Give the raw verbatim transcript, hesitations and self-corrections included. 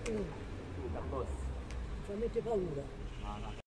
Mm. Tu da boss. Fa mette paura. No, no.